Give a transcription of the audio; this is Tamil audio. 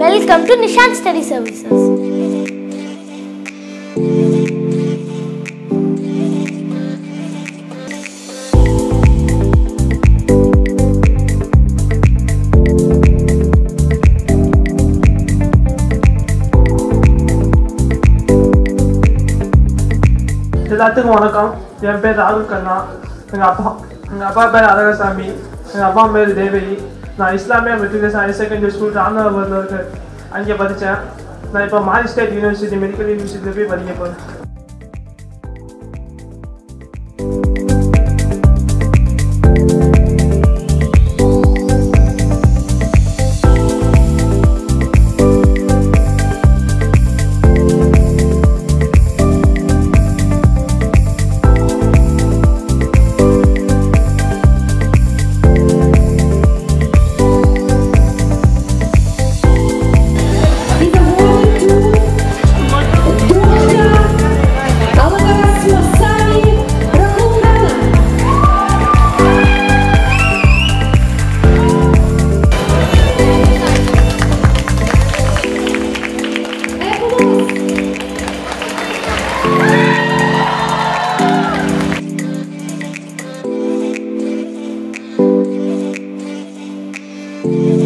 Welcome to Nissan Study Services. எல்லாத்துக்கும் வணக்கம். என் பேர் ராகுல் கண்ணா. எங்கள் அப்பா பேர் அழகசாமி. எங்கள் அப்பா பேர் தேவகி. நான் Islamia matriculation higher secondary school ராமநாதபுரத்தில் இருக்கு. அங்கே படித்தேன். நான் இப்போ மாரி ஸ்டேட் யூனிவர்சிட்டி மெடிக்கல் யூனிவர்சிட்டியில் போய் படிக்க போகிறேன். Thank you.